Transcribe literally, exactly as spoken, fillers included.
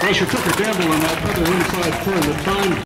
Crusher took a gamble on that other inside turn. The time